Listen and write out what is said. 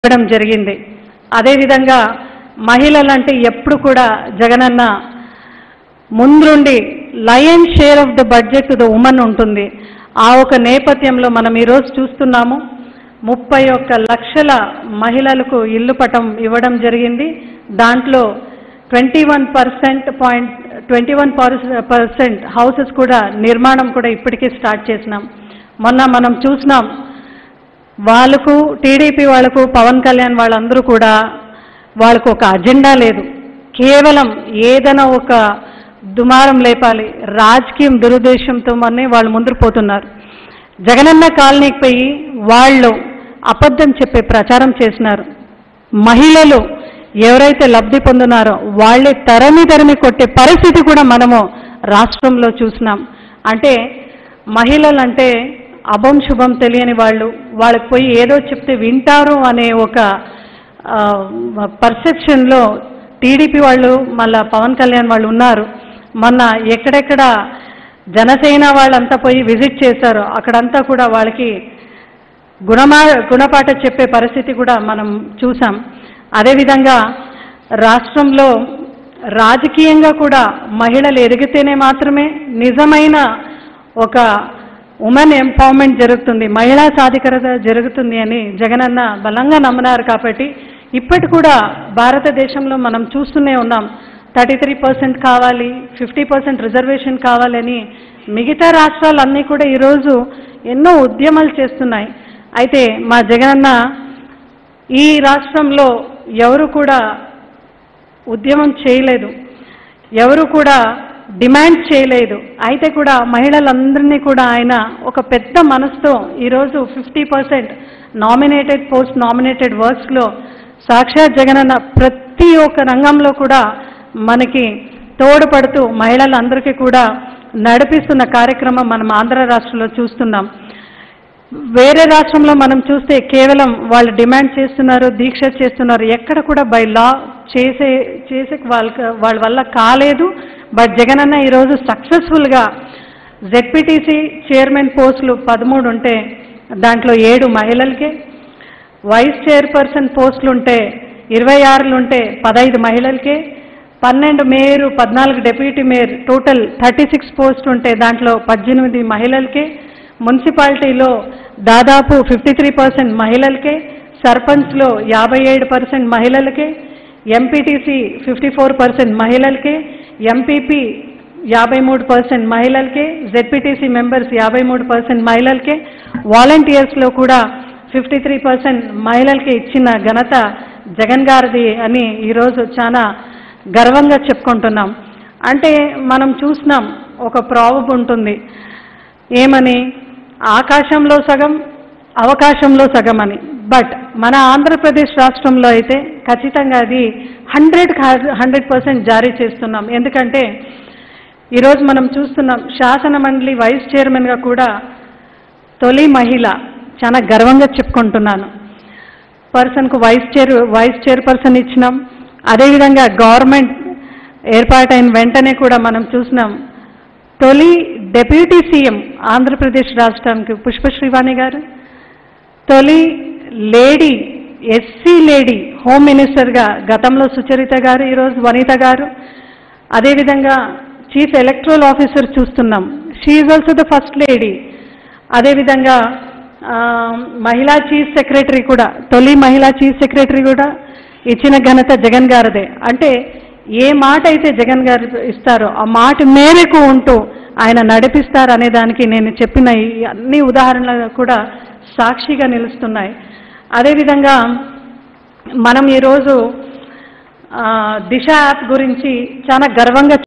ఇవ్వడం జరిగింది. అదేవిధంగా మహిళలంటే ఎప్పుడు కూడా జగనన్న ముందుండి lion share of the budget to the women ఉంటుంది. ఆ ఒక నేపథ్యంలో మనం ఈరోజు చూస్తున్నాము 31 లక్షల మహిళలకు ఇల్లు పట్టం ఇవ్వడం జరిగింది. దాంట్లో 21% హౌసెస్ కూడా నిర్మాణం కూడా ఇప్పటికే స్టార్ట్ చేసినాం. మొన్న మనం చూసినాం వాళ్ళకు టీడీపీ వాళ్ళకు పవన్ కళ్యాణ్ వాళ్ళందరూ కూడా వాళ్ళకు ఒక అజెండా లేదు, కేవలం ఏదైనా ఒక దుమారం లేపాలి, రాజకీయం దురుద్దేశంతో మొన్నే వాళ్ళు ముందుకు పోతున్నారు. జగనన్న కాలనీకి పోయి వాళ్ళు అబద్ధం చెప్పే ప్రచారం చేసినారు. మహిళలు ఎవరైతే లబ్ధి పొందున్నారో వాళ్ళే తరిమి కొట్టే పరిస్థితి కూడా మనము రాష్ట్రంలో చూసినాం. అంటే మహిళలంటే అభం శుభం తెలియని వాళ్ళు, వాళ్ళకి పోయి ఏదో చెప్తే వింటారు అనే ఒక పర్సెప్షన్లో టీడీపీ వాళ్ళు మళ్ళా పవన్ కళ్యాణ్ వాళ్ళు ఉన్నారు. మొన్న ఎక్కడెక్కడ జనసేన వాళ్ళంతా పోయి విజిట్ చేశారో అక్కడంతా కూడా వాళ్ళకి గుణపాఠ చెప్పే పరిస్థితి కూడా మనం చూసాం. అదేవిధంగా రాష్ట్రంలో రాజకీయంగా కూడా మహిళలు ఎదిగితేనే మాత్రమే నిజమైన ఒక ఉమెన్ ఎంపవర్మెంట్ జరుగుతుంది, మహిళా సాధికారత జరుగుతుంది అని జగనన్న బలంగా నమ్మినారు. కాబట్టి ఇప్పటి కూడా భారతదేశంలో మనం చూస్తూనే ఉన్నాం 33% కావాలి, 50% రిజర్వేషన్ కావాలని మిగతా రాష్ట్రాలన్నీ కూడా ఈరోజు ఎన్నో ఉద్యమాలు చేస్తున్నాయి. అయితే మా జగనన్న ఈ రాష్ట్రంలో ఎవరు కూడా ఉద్యమం చేయలేదు, ఎవరు కూడా డిమాండ్ చేయలేదు. అయితే కూడా మహిళలందరినీ కూడా ఆయన ఒక పెద్ద మనసుతో ఈరోజు 50% నామినేటెడ్ పోస్ట్ నామినేటెడ్ వర్క్స్లో సాక్షాత్ జగనన్న ప్రతి ఒక్క రంగంలో కూడా మనకి తోడ్పడుతూ మహిళలందరికీ కూడా నడిపిస్తున్న కార్యక్రమం మనం ఆంధ్ర రాష్ట్రంలో చూస్తున్నాం. వేరే రాష్ట్రంలో మనం చూస్తే కేవలం వాళ్ళు డిమాండ్ చేస్తున్నారు, దీక్ష చేస్తున్నారు, ఎక్కడ కూడా బై లా చేసే వాళ్ళ వల్ల కాలేదు. బట్ జగనన్న ఈరోజు సక్సెస్ఫుల్గా జెడ్పీటీసీ చైర్మన్ పోస్టులు 13 ఉంటే దాంట్లో 7 మహిళలకే, వైస్ చైర్పర్సన్ పోస్టులు ఉంటే 26 ఉంటే 15 మహిళలకే, 12 mayor 14 deputy mayor total 36 post ఉంటే దాంట్లో 18 మహిళలకే, మున్సిపాలిటీలో దాదాపు 53% మహిళలకే, సర్పంచ్లో 57% మహిళలకే, ఎంపీటీసీ 54% మహిళలకే, ఎంపీపీ 53% మహిళలకే, జెడ్పీటీసీ మెంబర్స్ 53% మహిళలకే, వాలంటీర్స్లో కూడా 53% మహిళలకి ఇచ్చిన ఘనత జగన్ గారిది అని ఈరోజు చాలా గర్వంగా చెప్పుకుంటున్నాం. అంటే మనం చూసినాం ఒక ప్రాబ్ ఉంటుంది ఏమని, ఆకాశంలో సగం అవకాశంలో సగం అని. బట్ మన ఆంధ్రప్రదేశ్ రాష్ట్రంలో అయితే ఖచ్చితంగా అది 100% జారీ చేస్తున్నాం. ఎందుకంటే ఈరోజు మనం చూస్తున్నాం శాసన మండలి వైస్ చైర్మన్గా కూడా తొలి మహిళ, చాలా గర్వంగా చెప్పుకుంటున్నాను. పర్సన్కు వైస్ చైర్పర్సన్ ఇచ్చినాం. అదేవిధంగా గవర్నమెంట్ ఏర్పాటైన వెంటనే కూడా మనం చూసినాం తొలి డిప్యూటీ సీఎం ఆంధ్రప్రదేశ్ రాష్ట్రానికి పుష్పశ్రీవాణి గారు, తొలి లేడీ ఎస్సీ లేడీ హోమ్ మినిస్టర్గా గతంలో సుచరిత గారు, ఈరోజు వనిత గారు. అదేవిధంగా చీఫ్ ఎలక్టరల్ ఆఫీసర్ చూస్తున్నాం, she is also the first lady. అదేవిధంగా మహిళా చీఫ్ సెక్రటరీ కూడా, తొలి మహిళా చీఫ్ సెక్రటరీ కూడా ఇచ్చిన ఘనత జగన్ గారిదే. అంటే ఏ మాట అయితే జగన్ గారు ఇస్తారో ఆ మాట మేరకు ఉంటూ ఆయన నడిపిస్తారు అనే దానికి నేను చెప్పిన ఈ అన్ని ఉదాహరణలు కూడా సాక్షిగా నిలుస్తున్నాయి. అదేవిధంగా మనం ఈరోజు దిశ యాప్ గురించి చాలా గర్వంగా